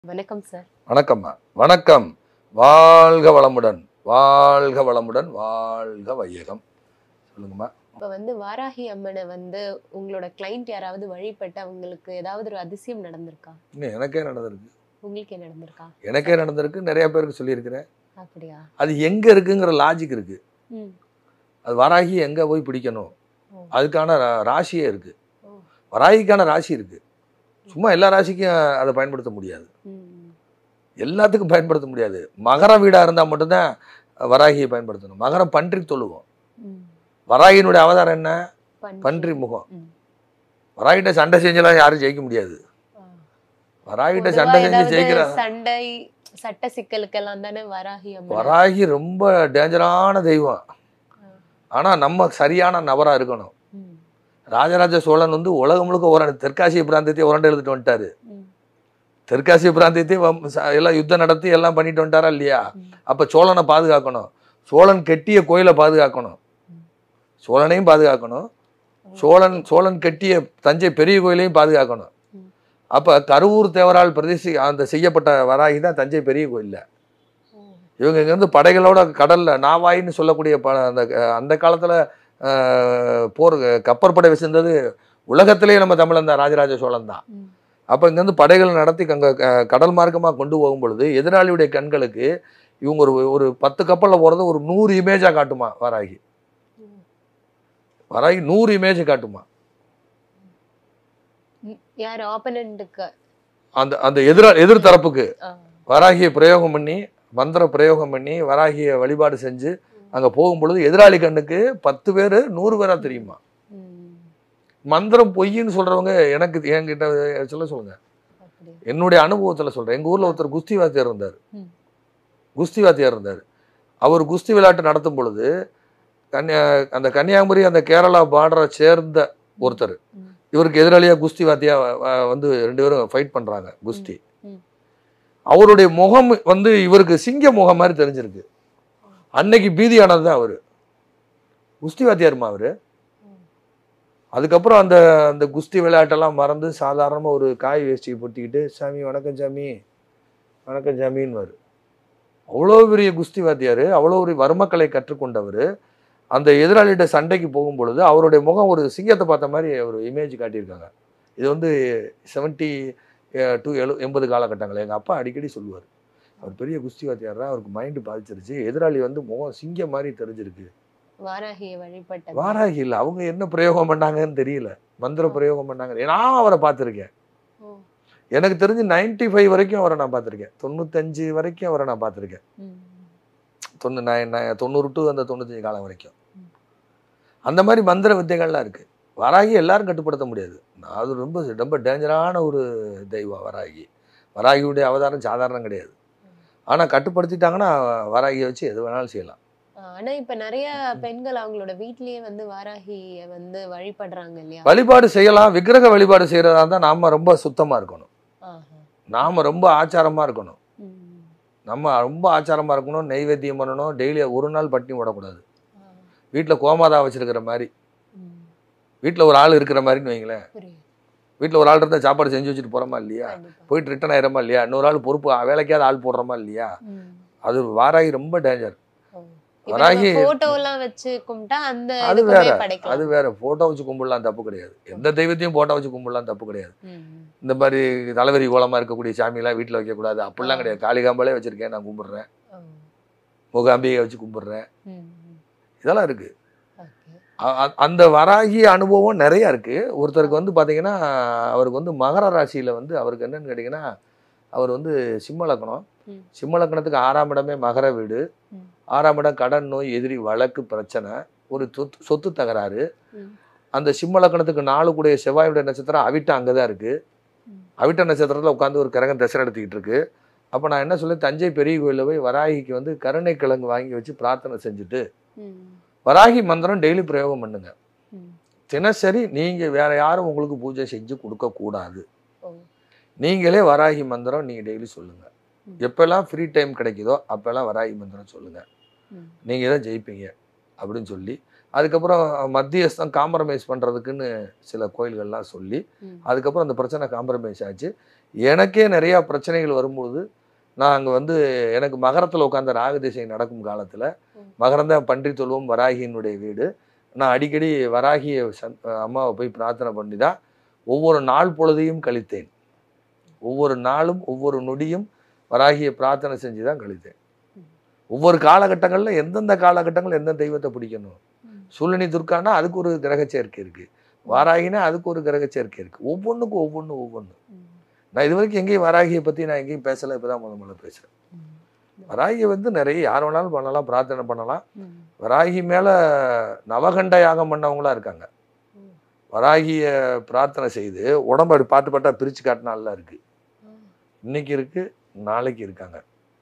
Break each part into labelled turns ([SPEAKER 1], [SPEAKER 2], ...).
[SPEAKER 1] வணக்கம் சார்.
[SPEAKER 2] வணக்கம்மா. வணக்கம். வாழ்க வளமுடன், வாழ்க வளமுடன், வாழ்க வையகம். சொல்லுங்கம்மா.
[SPEAKER 1] இப்ப வாராகி அம்மனை உங்களோட கிளைண்ட் யாராவது வழிபட்டு அவங்களுக்கு ஏதாவது ஒரு அதிசயம் நடந்திருக்கா?
[SPEAKER 2] இன்னும் எனக்கே நடந்திருக்கு.
[SPEAKER 1] உங்களுக்கே நடந்திருக்கா?
[SPEAKER 2] எனக்கே நடந்திருக்கு. நிறைய பேருக்கு சொல்லியிருக்கிறேன்.
[SPEAKER 1] அப்படியா?
[SPEAKER 2] அது எங்க இருக்குங்கிற லாஜிக் இருக்கு. அது வராகி எங்க போய் பிடிக்கணும், அதுக்கான ராசியே இருக்கு. வராகிக்கான ராசி இருக்கு. சும்மா எல்லா ராசிக்கும் அதை பயன்படுத்த முடியாது, எல்லாத்துக்கும் பயன்படுத்த முடியாது. மகர வீடா இருந்தா மட்டும்தான் வராகியை பயன்படுத்தணும். மகரம் பன்றி தொழுவோம். வராகியினுடைய அவதாரம் என்ன? பன்றி முகம். வராகிட்ட சண்டை செஞ்செல்லாம் யாரும் ஜெயிக்க முடியாது. வராகிட்ட சண்டை செஞ்சு ஜெயிக்கிற
[SPEAKER 1] சண்டை சட்ட சிக்கலுக்கெல்லாம் தானே வராகி அம்மன்.
[SPEAKER 2] வராகி ரொம்ப டேஞ்சரான தெய்வம். ஆனா நம்ம சரியான நபரா இருக்கணும். ராஜராஜ சோழன் உலகம் முழுக்க தெற்காசிய பிராந்தியத்தை உரண்டை எழுதிட்டு வந்துட்டாரு. தெற்காசிய பிராந்தியத்தை எல்லாம் யுத்தம் நடத்தி எல்லாம் பண்ணிட்டு வந்துட்டாரா இல்லையா? அப்ப சோழனை பாதுகாக்கணும். சோழன் கெட்டிய கோயிலை பாதுகாக்கணும். சோழனையும் பாதுகாக்கணும். சோழன் கெட்டிய தஞ்சை பெரிய கோயிலையும் பாதுகாக்கணும். அப்ப கருவூர் தேவரால் அந்த செய்யப்பட்ட வராகி தான் தஞ்சை பெரிய கோயில்ல. இவங்க இங்க படைகளோட கடல்ல நாவாயின்னு சொல்லக்கூடிய அந்த காலத்துல போர் கப்பற்படை வச்சிருந்தது உலகத்திலேயே நம்ம தமிழன் தான், ராஜராஜ சோழன் தான். அப்போ இங்கேருந்து படைகள் நடத்தி கடல் மார்க்கமாக கொண்டு போகும் பொழுது எதிராளியுடைய கண்களுக்கு இவங்க ஒரு 10 கப்பலில் போகிறது ஒரு 100 இமேஜாக காட்டுமா வராகி. 100 இமேஜ் காட்டுமா. அந்த எதிர் தரப்புக்கு வராகியை பிரயோகம் பண்ணி, மந்திர பிரயோகம் பண்ணி வராகியை வழிபாடு செஞ்சு அங்கே போகும்பொழுது எதிராளி கண்ணுக்கு 10 பேர் 100 பேரா தெரியுமா. மந்திரம் பொய்ன்னு சொல்றவங்க என்கிட்ட சொல்லுங்க. என்னுடைய அனுபவத்தில் சொல்றேன். எங்க ஊர்ல ஒருத்தர் குஸ்தி வாத்தியார் இருந்தார். அவர் குஸ்தி விளையாட்டு நடத்தும் பொழுது அந்த கன்னியாகுமரி அந்த கேரளா பார்டரை சேர்ந்த ஒருத்தர் இவருக்கு எதிராளியா குஸ்தி வாத்தியா 2 பேரும் ஃபைட் பண்றாங்க குஸ்தி. அவருடைய முகம் இவருக்கு சிங்க முகம் மாதிரி தெரிஞ்சிருக்கு. அன்னைக்கு பீதியானது தான் அவரு. குஸ்தி வாத்தியாருமா அவரு. அதுக்கப்புறம் அந்த குஸ்தி விளையாட்டெல்லாம் மறந்து சாதாரணமாக ஒரு காய் வேஷ்டியை பொட்டிக்கிட்டு சாமி வணக்கம் சாமி வணக்கம் சாமின்னு வரு. அவ்வளோ பெரிய குஸ்தி வாத்தியார், அவ்வளோ ஒரு வர்மக்கலை கற்றுக்கொண்டவர். அந்த எதிராளிகிட்ட சண்டைக்கு போகும் பொழுது அவருடைய முகம் ஒரு சிங்கத்தை பார்த்த மாதிரி ஒரு இமேஜ் காட்டியிருக்காங்க. இது 70 to 80 காலகட்டங்கள். எங்கள் அப்பா அடிக்கடி சொல்லுவார், அவர் பெரிய குஸ்தி வாத்தியாரா, அவருக்கு மைண்டு பாதிச்சிருச்சு, எதிராளி முகம் சிங்கம் மாதிரி தெரிஞ்சிருக்கு. வாராகி இல்ல, அவங்க என்ன பிரயோகம் பண்ணாங்கன்னு தெரியல, மந்திர பிரயோகம் பண்ணாங்க. நான் அவரை பார்த்துருக்கேன். எனக்கு தெரிஞ்சு 95 வரைக்கும் அவரை நான் பார்த்துருக்கேன். 95 வரைக்கும் அவரை நான் பார்த்துருக்கேன். 90 to அந்த 95 காலம் வரைக்கும் அந்த மாதிரி மந்திர வித்தைகள்லாம் இருக்கு. வராகி எல்லாரும் கட்டுப்படுத்த முடியாது. அது ரொம்ப ரொம்ப டேஞ்சரான ஒரு தெய்வம் வராகி. வராகியுடைய அவதாரம் சாதாரணம் கிடையாது. ஆனா கட்டுப்படுத்திட்டாங்கன்னா வராகியை வச்சு எது வேணாலும் செய்யலாம்.
[SPEAKER 1] ஆனா இப்ப நிறைய பெண்கள் அவங்களோட வீட்லயே வாராகிய வழிபடுறாங்க இல்லையா?
[SPEAKER 2] வழிபாடு செய்யலாம். விக்கிரக வழிபாடு செய்யறதா இருந்தா நாம ரொம்ப சுத்தமா இருக்கணும். நாம ரொம்ப ஆச்சாரமா இருக்கணும். நம்ம ரொம்ப ஆச்சாரமா இருக்கணும். நெய்வேத்தியம் பண்ணணும். டெய்லி ஒரு நாள் பட்டினி போடக்கூடாது. வீட்டுல கோமாதா வச்சிருக்கிற மாதிரி, வீட்டுல ஒரு ஆள் இருக்கிற மாதிரின்னு வைங்களேன். வீட்டுல ஒரு ஆள் இருந்தா சாப்பாடு செஞ்சு வச்சுட்டு போறோமா இல்லையா? போயிட்டு ரிட்டர்ன் ஆயிரமா இல்லையா? இன்னொரு ஆள் பொறுப்பு வேலைக்காவது ஆள் போடுறோமா இல்லையா? அது வாராகி ரொம்ப டேஞ்சர். வராகி அது வேற. போட்டோ வச்சு கும்பிடலாம், தப்பு கிடையாது. எந்த தெய்வத்தையும் போட்டோ வச்சு கும்பிடலாம், தப்பு கிடையாது. இந்த மாதிரி தலைவரி கோலமா இருக்கக்கூடிய சாமியெல்லாம் வீட்டுல வைக்க கூடாது, அப்படிலாம் கிடையாது. காளிகாம்பாலே வச்சிருக்கேன், நான் கும்பிடுறேன். மூகாம்பிகை வச்சு கும்பிடுறேன். இதெல்லாம் இருக்கு. அந்த வராகி அனுபவம் நிறைய இருக்கு. ஒருத்தருக்கு பாத்தீங்கன்னா அவருக்கு மகர ராசியில அவருக்கு என்னன்னு கேட்டீங்கன்னா, அவர் சிம்ம லக்னம். சிம்ம லக்னத்துக்கு 6ஆம் இடமே மகர வீடு. 6ஆம் இடம் கடன், நோய், எதிரி, வழக்கு, பிரச்சனை, ஒரு சொத்து தகராறு. அந்த சிம்ம லக்னத்துக்கு 4 கூடிய செவ்வாயுடைய நட்சத்திரம் அவிட்டம் அங்கதான் இருக்கு. அவிட்ட நட்சத்திரத்துல உட்காந்து ஒரு கிரகம் தசை நடத்திக்கிட்டு இருக்கு. அப்ப நான் என்ன சொல்ல, தஞ்சை பெரிய கோயில போய் வராகிக்கு கருணை கிழங்கு வாங்கி வச்சு பிரார்த்தனை செஞ்சுட்டு வராகி மந்திரம் டெய்லி பிரயோகம் பண்ணுங்க. தினசரி நீங்க வேற யாரும் உங்களுக்கு பூஜை செஞ்சு கொடுக்க கூடாது. நீங்களே வராகி மந்திரம் நீங்க டெய்லி சொல்லுங்க. எப்பெல்லாம் ஃப்ரீ டைம் கிடைக்குதோ அப்பெல்லாம் வராகி மந்திரம் சொல்லுங்க. நீங்க தான் ஜெயிப்பீங்க அப்படின்னு சொல்லி, அதுக்கப்புறம் மத்தியஸ்தம் காம்ப்ரமைஸ் பண்றதுக்குன்னு சில கோயில்கள்லாம் சொல்லி, அதுக்கப்புறம் அந்த பிரச்சனை காம்ப்ரமைஸ் ஆச்சு. எனக்கே நிறையா பிரச்சனைகள் வரும்போது நான் அங்கே வந்து எனக்கு மகரத்தில் உட்காந்த ராகு திசை நடக்கும் காலத்தில், மகரம் தான் பன்றி தொழுவம் வராகியினுடைய வீடு. நான் அடிக்கடி வராகியை அம்மாவை போய் பிரார்த்தனை பண்ணி தான் ஒவ்வொரு நாள் பொழுதையும் கழித்தேன். ஒவ்வொரு நாளும் ஒவ்வொரு நொடியும் வராகியை பிரார்த்தனை செஞ்சு தான் கழித்தேன். ஒவ்வொரு காலகட்டங்களில் எந்தெந்த காலகட்டங்கள் எந்தெந்த தெய்வத்தை பிடிக்கணும். சூழ்நிலை துர்க்கானா அதுக்கு ஒரு கிரக சேர்க்கை இருக்குது, வாராகினா அதுக்கு ஒரு கிரக சேர்க்கை இருக்குது. ஒவ்வொன்றுக்கும் ஒவ்வொன்று. நான் இது வரைக்கும் எங்கேயும் வராகியை பற்றி நான் எங்கேயும் பேசலை, இப்போ தான் முதல்ல பேசுகிறேன். வராகியை வந்து நிறைய யார் வேணாலும் பண்ணலாம், பிரார்த்தனை பண்ணலாம். வராகி மேலே நவகண்ட யாகம் பண்ணவங்களா இருக்காங்க. வராகியை பிரார்த்தனை செய்து உடம்பு அப்படி பாட்டு பாட்டாக பிரித்து காட்டினாலாம் இருக்குது. இன்னைக்கு இருக்குது, நாளைக்கு இருக்காங்க.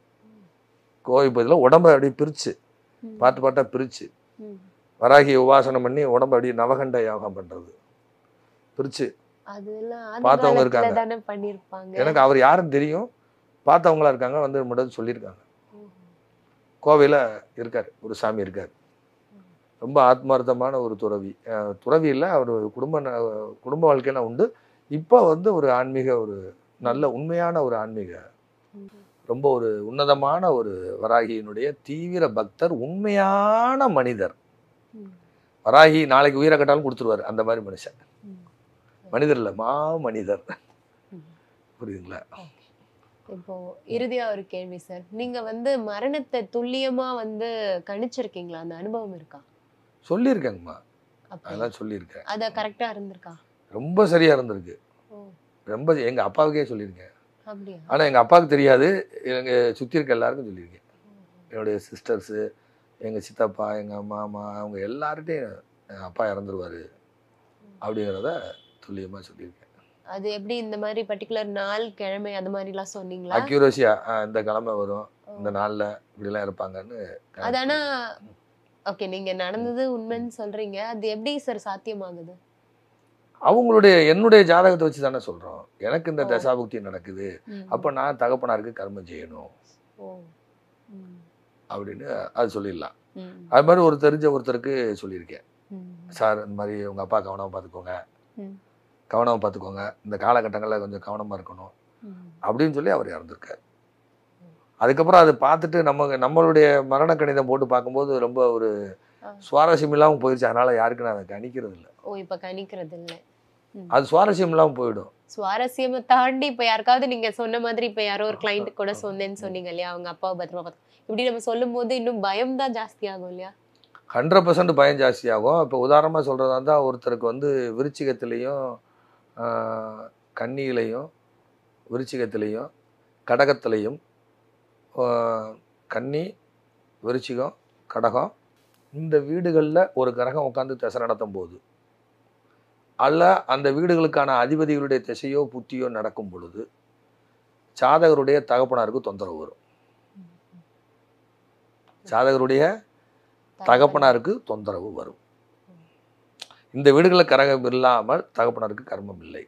[SPEAKER 2] கோவில் பதில் உடம்பை அப்படி பிரித்து பாட்டு பாட்டாக பிரித்து வராகியை உபாசனம் பண்ணி உடம்பு அப்படி நவகண்ட யாகம் பண்ணுறது பிரித்து பார்த்தவங்க இருக்காங்க. எனக்கு அவர் யாருன்னு தெரியும், பார்த்தவங்களா இருக்காங்க, வந்து மட்டும் சொல்லியிருக்காங்க. கோவையில் இருக்கார், ஒரு சாமி இருக்கார், ரொம்ப ஆத்மார்த்தமான ஒரு துறவி இல்லை, அவர் குடும்ப வாழ்க்கையெல்லாம் உண்டு. இப்போ வந்து ஒரு ஆன்மீக ஒரு நல்ல உண்மையான ஒரு ஆன்மீக ரொம்ப ஒரு உன்னதமான ஒரு வராகியினுடைய தீவிர பக்தர், உண்மையான மனிதர். வராகி நாளைக்கு உயிரை கட்டாலும் கொடுத்துருவார், அந்த மாதிரி மனுஷன். மனிதர் இல்லை, மனிதர். புரியுதுங்களா?
[SPEAKER 1] இப்போ இறுதியா ஒரு கேள்வி சார், நீங்க வந்து மரணத்தை துல்லியமா வந்து கணிச்சிருக்கீங்களா? அந்த அனுபவம் இருக்கா?
[SPEAKER 2] சொல்லியிருக்கேங்கம்மா, அதெல்லாம் சொல்லியிருக்கேன்.
[SPEAKER 1] அது கரெக்டா இருந்திருக்கா?
[SPEAKER 2] ரொம்ப சரியா இருந்திருக்கு. ரொம்ப எங்க அப்பாவுக்கே சொல்லியிருக்கேன். ஆனா எங்க அப்பாவுக்கு தெரியாது, எங்க சுத்தி இருக்க எல்லாருக்கும் சொல்லியிருக்கேன். என்னுடைய சிஸ்டர்ஸு, எங்க சித்தப்பா, எங்க மாமா, அவங்க எல்லார்ட்டையும் என் அப்பா இறந்துருவாரு அப்படிங்கிறத துல்லியமா சொல்லியிருக்கேன்.
[SPEAKER 1] அது எப்படி இந்த மாதிரி பர்டிகுலர் நாள் கிழமை அது மாதிரிலாம் சொன்னீங்களா?
[SPEAKER 2] அக்யூரஸியா இந்த கிழமை வரும், இந்த நாள்ல இப்படிலாம் இருப்பாங்கன்னு.
[SPEAKER 1] அது ஆனா ஓகே, நீங்க நடந்தது உண்மைன்னு சொல்றீங்க, அது எப்படி சார் சாத்தியமாகுது?
[SPEAKER 2] அவங்களுடைய என்னுடைய ஜாதகத்தை வச்சு தானே சொல்றோம். எனக்கு இந்த தசாபுக்தி நடக்குது, அப்ப நான் தகப்பனாருக்கு கர்மம் செய்யணும் அப்படின்னு அது சொல்லிடலாம். அது மாதிரி ஒரு தெரிஞ்ச ஒருத்தருக்கு சொல்லியிருக்கேன், சார் இந்த மாதிரி உங்க அப்பா கவனமா பார்த்துக்கோங்க, இந்த காலகட்டங்களில் கொஞ்சம் கவனமா இருக்கணும் அப்படின்னு சொல்லி அவர் இறந்துருக்கார். அதுக்கப்புறம் அதை பார்த்துட்டு நம்மளுடைய மரண கணிதம் போட்டு பார்க்கும்போது ரொம்ப ஒரு சுவாரஸ்யம் இல்லாமல் போயிடுச்சு. அதனால யாருக்கு நான் அதை கணிக்கிறது இல்லை.
[SPEAKER 1] இப்ப கணிக்கிறது இல்லை,
[SPEAKER 2] அது சுவாரஸ்யம் இல்லாமல் போயிடும்.
[SPEAKER 1] சுவாரஸ்யத்தை தாண்டி இப்ப யாருக்காவது நீங்க சொன்ன மாதிரி இப்ப யாரோ ஒரு கிளைண்ட் கூட சொன்னேன்னு சொன்னீங்க இல்லையா, அவங்க அப்பாவை பத்திரமா பார்த்து, இப்படி நம்ம சொல்லும் போது இன்னும் பயம் தான் ஜாஸ்தி ஆகும் இல்லையா?
[SPEAKER 2] 100% பயம் ஜாஸ்தியாகும். இப்போ உதாரணமாக சொல்கிறதா இருந்தால், ஒருத்தருக்கு வந்து விருச்சிகத்திலையும் கன்னியிலையும் விருச்சிகத்திலையும் கடகத்திலையும் கன்னி விருச்சிகம் கடகம் இந்த வீடுகளில் ஒரு கிரகம் உட்காந்து திசை நடத்தும் போது, அல்ல அந்த வீடுகளுக்கான அதிபதிகளுடைய திசையோ புத்தியோ நடக்கும் பொழுது ஜாதகருடைய தகப்பனாருக்கு தொந்தரவு வரும். ஜாதகருடைய தகப்பனாருக்கு தொந்தரவு வரும். இந்த வீடுகளில் கரகம் இல்லாமல் தகப்பனாருக்கு கர்மம் இல்லை.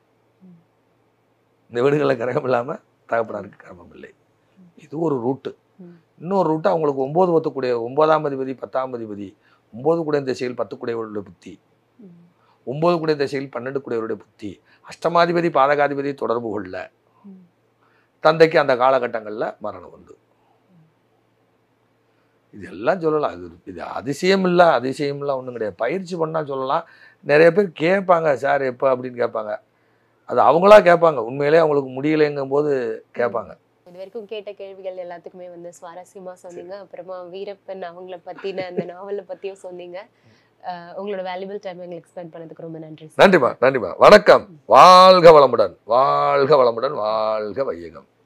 [SPEAKER 2] இந்த வீடுகளில் கரகம் இல்லாமல் தகப்பனாருக்கு கர்மம் இல்லை. இது ஒரு ரூட்டு. இன்னொரு ரூட்டு அவங்களுக்கு 9 10 9ஆம் அதிபதி 10ஆம் அதிபதி 9 கூடிய திசையில் 10 கூடியவர்களுடைய புத்தி, 9 கூடிய திசையில் 12 கூடியவருடைய புத்தி, அஷ்டமாதிபதி பாதகாதிபதி தொடர்பு கொள்ள தந்தைக்கு அந்த காலகட்டங்களில் மரணம் வந்து இதெல்லாம் சொல்லலாம். இது அதிசயம் இல்லை ஒன்றும் கிடையாது. பயிற்சி பண்ணால் சொல்லலாம். நிறைய பேர் கேட்பாங்க, சார் எப்போ அப்படின்னு கேட்பாங்க. அது அவங்களா கேட்பாங்க, உண்மையிலே அவங்களுக்கு முடியலைங்கும் போது கேட்பாங்க.
[SPEAKER 1] இது வரைக்கும் கேட்ட கேள்விகள் எல்லாத்துக்குமே வந்து சுவாரஸ்யமா சொன்னீங்க. அப்புறமா வீரப்பன் அவங்கள பத்தின அந்த நாவலை பத்தியும் சொன்னீங்க. உங்களோட வேல்யூபிள் டைம் எங்களுக்கு எக்ஸ்பெண்ட் பண்ணதுக்கு ரொம்ப நன்றி.
[SPEAKER 2] நன்றிமா. வணக்கம். வாழ்க வளமுடன், வாழ்க வையகம்.